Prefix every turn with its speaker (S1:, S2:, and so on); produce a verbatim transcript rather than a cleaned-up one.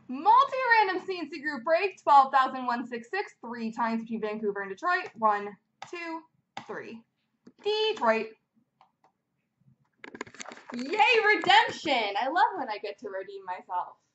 S1: Multi-random C and C group break, twelve thousand one hundred sixty-six, three times between Vancouver and Detroit. One, two, three. Detroit. Yay, redemption! I love when I get to redeem myself.